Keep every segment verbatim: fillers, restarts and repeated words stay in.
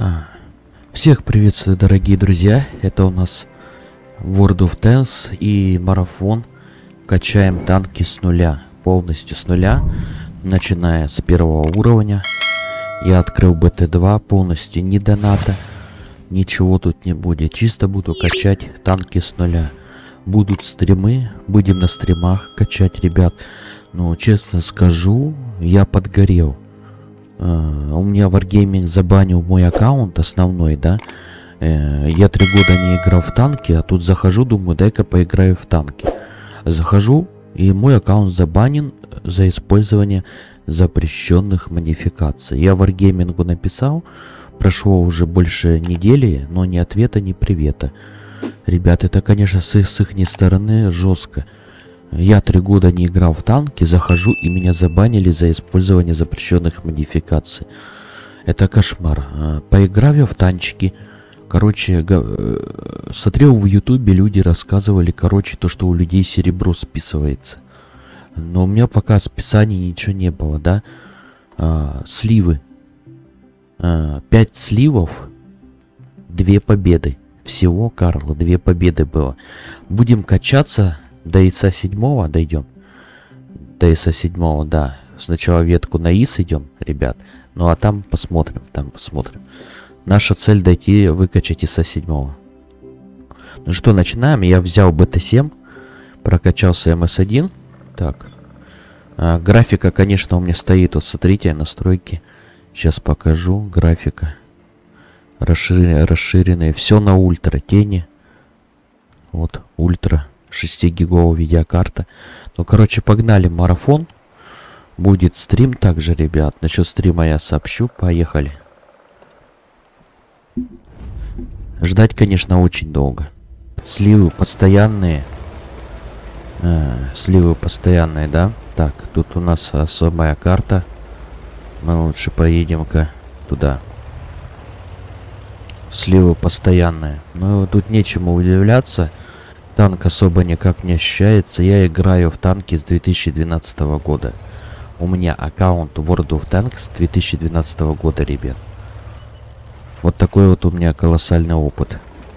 А, Всех приветствую, дорогие друзья. Это у нас World of Tanks и марафон. Качаем танки с нуля. Полностью с нуля. Начиная с первого уровня. Я открыл бэ тэ два. Полностью ни доната. Ничего тут не будет. Чисто буду качать танки с нуля. Будут стримы. Будем на стримах качать, ребят. Ну, честно скажу, я подгорел. Uh, у меня Wargaming забанил мой аккаунт основной, да. Uh, я три года не играл в танки, а тут захожу, думаю, дай-ка поиграю в танки. Захожу, и мой аккаунт забанен за использование запрещенных модификаций. Я Wargaming написал, прошло уже больше недели, но ни ответа, ни привета. Ребят, это, конечно, с их, с их стороны жестко. Я три года не играл в танки, захожу, и меня забанили за использование запрещенных модификаций. Это кошмар. Поиграв я в танчики, короче, смотрел в ютубе, люди рассказывали, короче, то, что у людей серебро списывается. Но у меня пока списаний ничего не было, да. А, сливы. А, пять сливов, две победы. Всего, Карл, две победы было. Будем качаться. До ИСа седьмого дойдем. До ИСа седьмого, да. Сначала ветку на ИС идем, ребят. Ну а там посмотрим, там посмотрим. Наша цель дойти, выкачать ИСа седьмого. Ну что, начинаем. Я взял бэ тэ семь. Прокачался эм эс один. Так. А, графика, конечно, у меня стоит. Вот смотрите, настройки. Сейчас покажу. Графика. Расширенные, расширенные. Все на ультра. Тени. Вот, ультра. шестигиговая видеокарта. Ну, короче, погнали марафон. Будет стрим также, ребят. Насчет стрима я сообщу. Поехали. Ждать, конечно, очень долго. Сливы постоянные. А, сливы постоянные, да? Так, тут у нас особая карта. Мы лучше поедем-ка туда. Сливы постоянные. Ну, тут нечему удивляться. Танк особо никак не ощущается. Я играю в танки с две тысячи двенадцатого года. У меня аккаунт World of Tanks с две тысячи двенадцатого года, ребят. Вот такой вот у меня колоссальный опыт.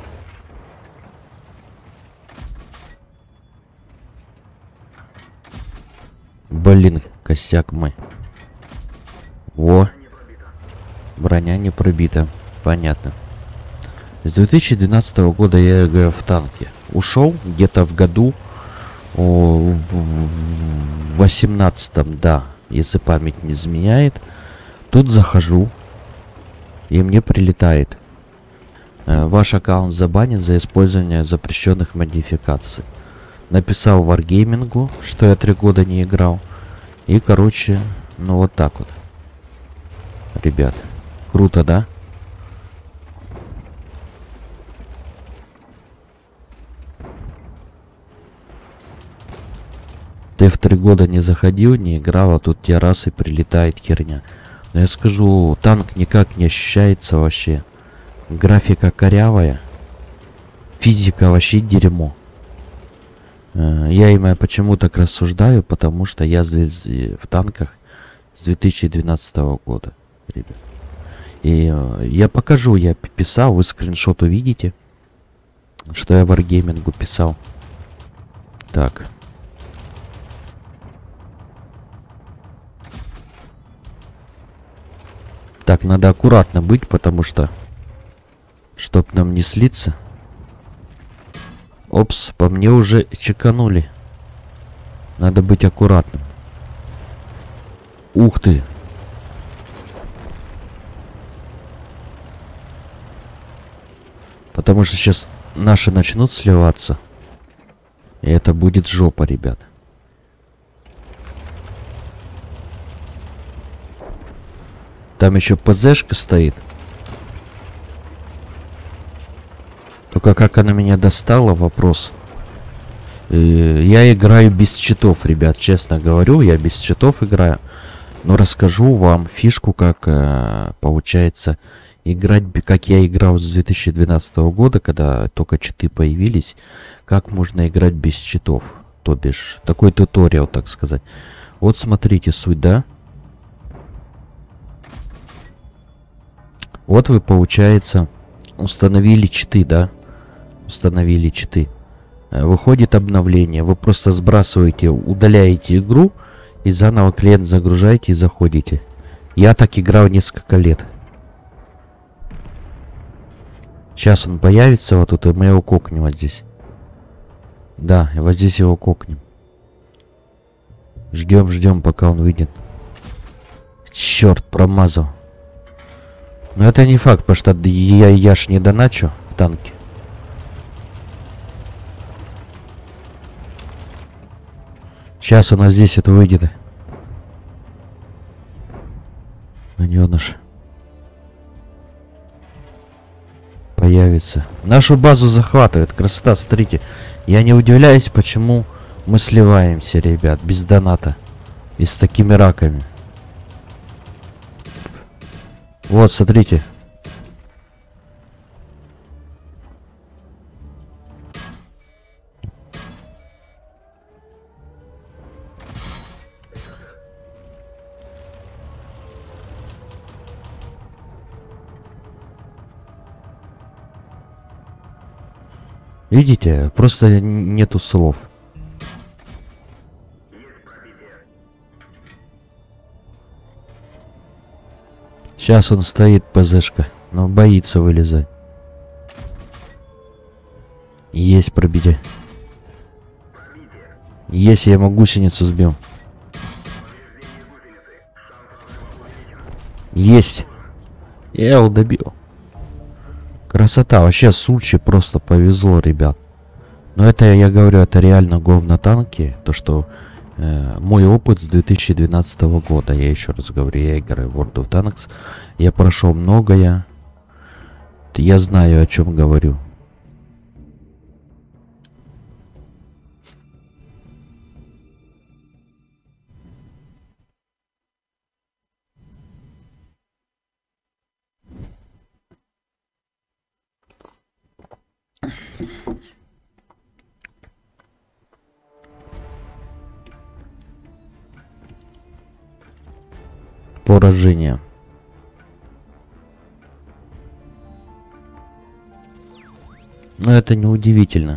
Блин, косяк мы. Во. Броня не пробита. Понятно. С две тысячи двенадцатого года я играю в танки. Ушел где-то в году о, в восемнадцатом, да, если память не изменяет. Тут захожу, и мне прилетает. Э, ваш аккаунт забанен за использование запрещенных модификаций. Написал Wargaming, что я три года не играл. И, короче, ну вот так вот. Ребят, круто, да? Ты в три года не заходил, не играл, а тут тебе раз и прилетает херня. Но я скажу, танк никак не ощущается вообще. Графика корявая. Физика вообще дерьмо. Я именно почему так рассуждаю, потому что я в танках с две тысячи двенадцатого года, ребят. И я покажу, я писал, вы скриншот увидите, что я в Wargaming писал. Так. Так, надо аккуратно быть, потому что... Чтоб нам не слиться. Опс, по мне уже чеканули. Надо быть аккуратным. Ух ты. Потому что сейчас наши начнут сливаться. И это будет жопа, ребят. Там еще ПЗшка стоит. Только как она меня достала, вопрос. И я играю без читов, ребят, честно говорю, я без читов играю. Но расскажу вам фишку, как э, получается играть, как я играл с две тысячи двенадцатого года, когда только читы появились. Как можно играть без читов, то бишь, такой туториал, так сказать. Вот смотрите, суть, да? Вот вы, получается, установили читы, да? Установили читы. Выходит обновление. Вы просто сбрасываете, удаляете игру и заново клиент загружаете и заходите. Я так играл несколько лет. Сейчас он появится вот тут, и мы его кокнем вот здесь. Да, и вот здесь его кокнем. Ждем, ждем, пока он выйдет. Черт, промазал. Но это не факт, потому что я, я ж не доначу в танке. Сейчас у нас здесь это выйдет. Манёныш. Появится. Нашу базу захватывает. Красота, смотрите. Я не удивляюсь, почему мы сливаемся, ребят, без доната. И с такими раками. Вот, смотрите. Видите, просто нету слов. Сейчас он стоит, ПЗшка, но боится вылезать. Есть пробитие. Есть, я ему гусеницу сбил. Есть. Я его добил. Красота. Вообще, сучи, просто повезло, ребят. Но это, я говорю, это реально говно танки. То, что э, мой опыт с две тысячи двенадцатого года. Я еще раз говорю, я играю в World of Tanks. Я прошел многое. Я знаю, о чем говорю. Поражение. Но это не удивительно.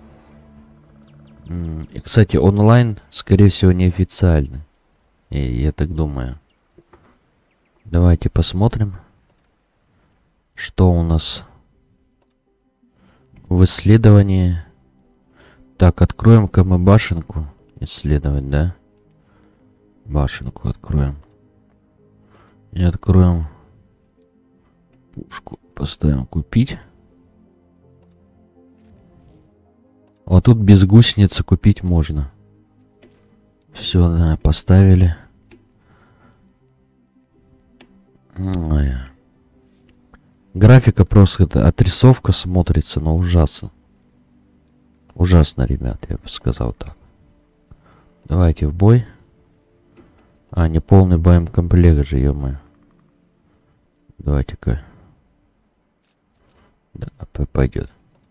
И, кстати, онлайн, скорее всего, неофициальный. И я так думаю. Давайте посмотрим, что у нас в исследовании. Так, откроем-ка мы башенку. Исследовать, да? Башенку откроем. И откроем пушку. Поставим купить. Вот тут без гусеницы купить можно. Все, да, поставили. Ой. Графика просто, это отрисовка смотрится, но ужасно. Ужасно, ребят, я бы сказал так. Давайте в бой. А, не полный боекомплект же, ё-моё. Давайте-ка. Да, пойдет.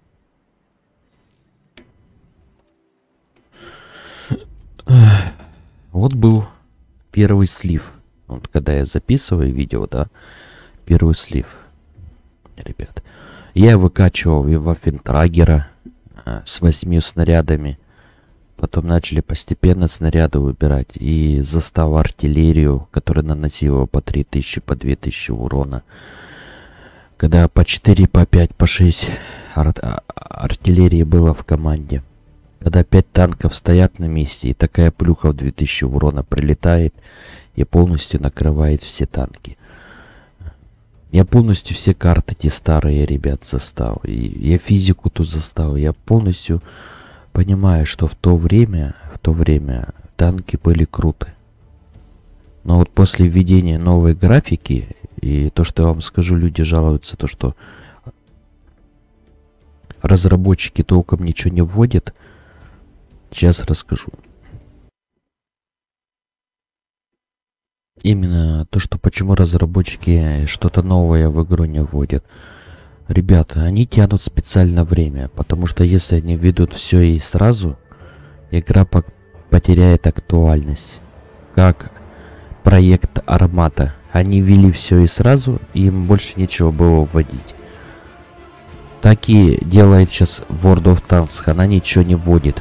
Вот был первый слив. Вот когда я записываю видео, да, первый слив. Ребят. Я выкачивал и Ваффентрагера а, с восьми снарядами. Потом начали постепенно снаряды выбирать. И заставу артиллерию, которая наносила по три тысячи, по две тысячи урона. Когда по четыре, по пять, по шесть ар артиллерии было в команде. Когда пять танков стоят на месте, и такая плюха в две тысячи урона прилетает и полностью накрывает все танки. Я полностью все карты, те старые, ребят, застал. И я физику тут застал. Я полностью понимаю, что в то время, в то время танки были круты. Но вот после введения новой графики, и то, что я вам скажу, люди жалуются, то, что разработчики толком ничего не вводят. Сейчас расскажу. Именно то, что почему разработчики что-то новое в игру не вводят. Ребята, они тянут специально время, потому что если они введут все и сразу, игра потеряет актуальность. Как проект Армата. Они ввели все и сразу, и им больше нечего было вводить. Так и делает сейчас World of Tanks, она ничего не вводит.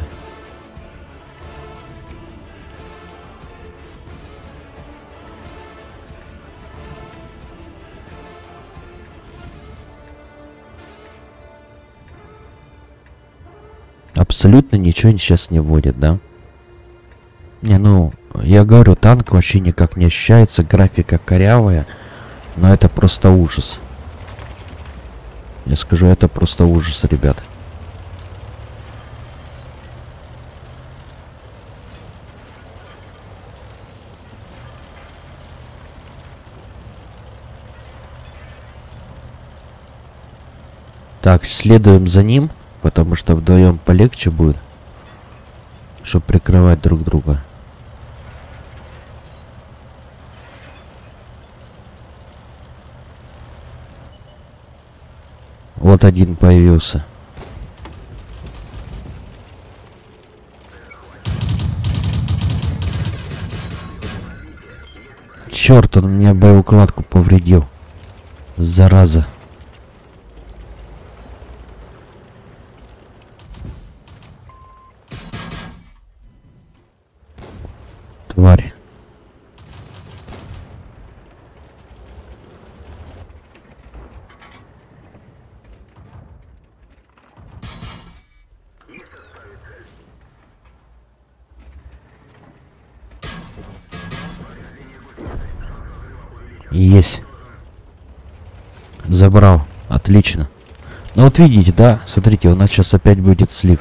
Абсолютно ничего сейчас не вводит, да? Не, ну, я говорю, танк вообще никак не ощущается, графика корявая, но это просто ужас. Я скажу, это просто ужас, ребят. Так, следуем за ним, потому что вдвоем полегче будет, чтобы прикрывать друг друга. Вот один появился. Черт, он мне боеукладку повредил. Зараза. Тварь. Есть. Забрал. Отлично. Ну вот видите, да? Смотрите, у нас сейчас опять будет слив.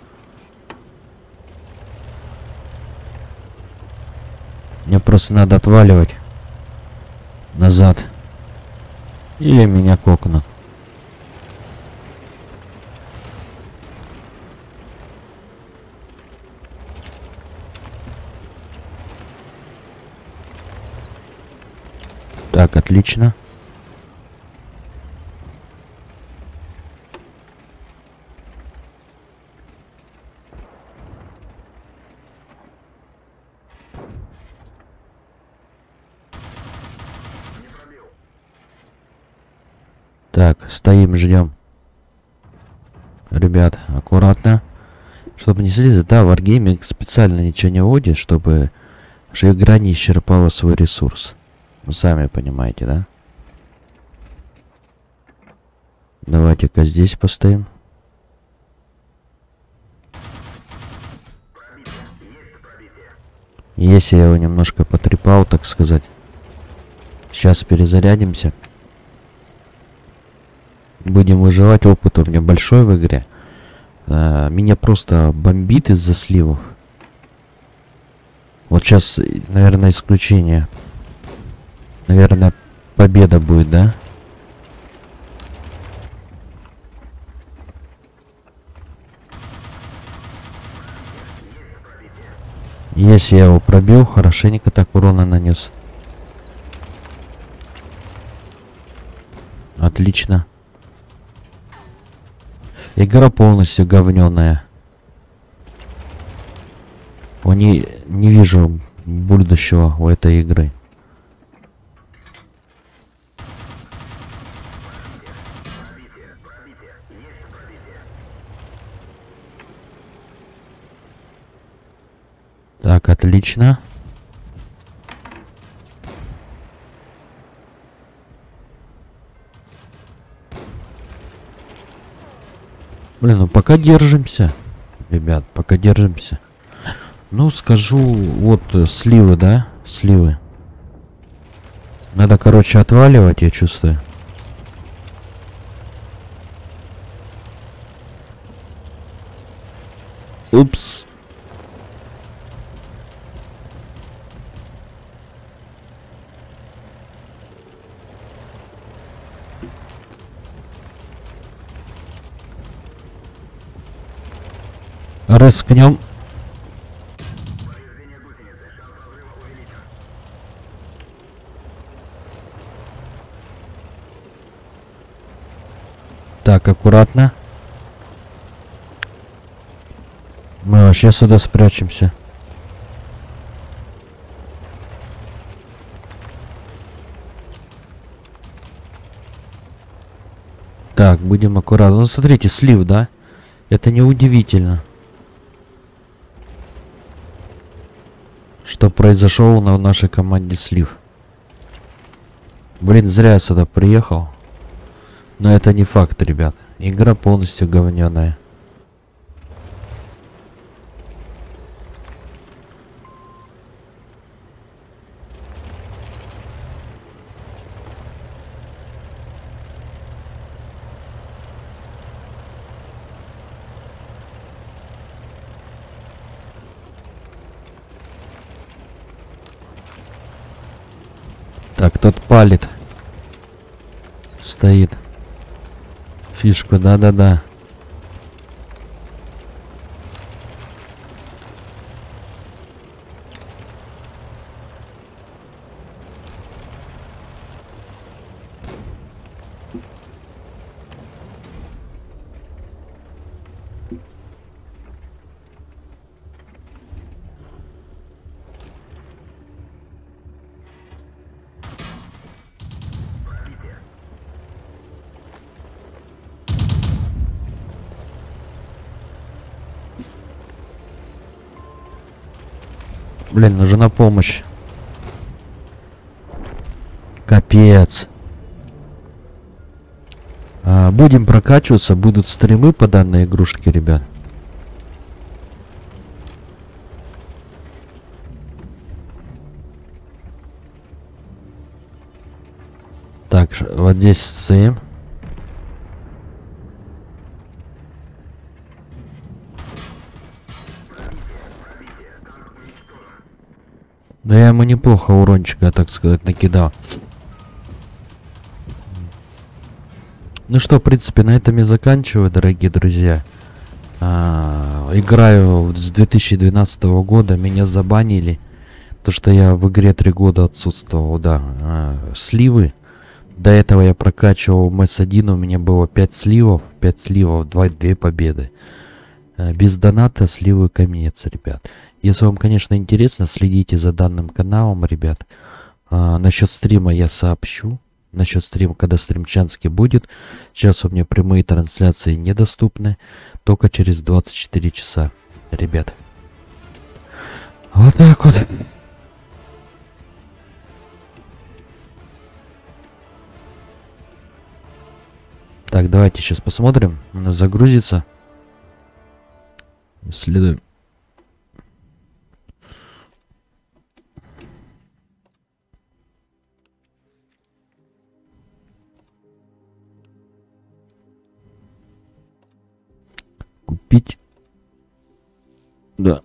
Мне просто надо отваливать назад. Или меня кокнут. Так, отлично. Так, стоим, ждем. Ребят, аккуратно. Чтобы не слезать. Да, Wargaming специально ничего не вводит, чтобы же игра не исчерпала свой ресурс. Вы сами понимаете, да? Давайте-ка здесь постоим. Если я его немножко потрепал, так сказать. Сейчас перезарядимся. Будем выживать. Опыт у меня большой в игре. А, меня просто бомбит из-за сливов. Вот сейчас, наверное, исключение. Наверное, победа будет, да? Если я его пробил, хорошенько так урона нанес. Отлично. Игра полностью говнёная. Не, не вижу будущего у этой игры. Так, отлично. Блин, ну пока держимся. Ребят, пока держимся. Ну, скажу, вот э, сливы, да? Сливы. Надо, короче, отваливать, я чувствую. Упс. Рискнем. Так, аккуратно. Мы вообще сюда спрячемся. Так, будем аккуратно. Ну, смотрите, слив, да? Это не удивительно, что произошел на нашей команде слив. Блин, зря я сюда приехал. Но это не факт, ребят. Игра полностью говняная. Так, тот палит. Стоит. Фишку, да-да-да. Блин, нужна помощь. Капец. А, будем прокачиваться, будут стримы по данной игрушке, ребят. Так, вот здесь стоим. Да я ему неплохо урончика, так сказать, накидал. Ну что, в принципе, на этом я заканчиваю, дорогие друзья. А, играю с две тысячи двенадцатого года, меня забанили. То, что я в игре три года отсутствовал, да. А, сливы. До этого я прокачивал эм эс один, у меня было пять сливов. пять сливов, две победы. А, без доната сливы конец, ребят. Если вам, конечно, интересно, следите за данным каналом, ребят. А, насчет стрима я сообщу. Насчет стрима, когда стримчанский будет. Сейчас у меня прямые трансляции недоступны. Только через двадцать четыре часа, ребят. Вот так вот. Так, давайте сейчас посмотрим. У нас загрузится. Исследуем. Купить. Да.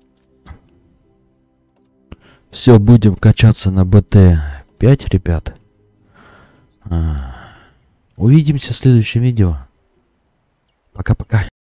Все, будем качаться на бэ тэ пять, ребят. А, увидимся в следующем видео. Пока-пока.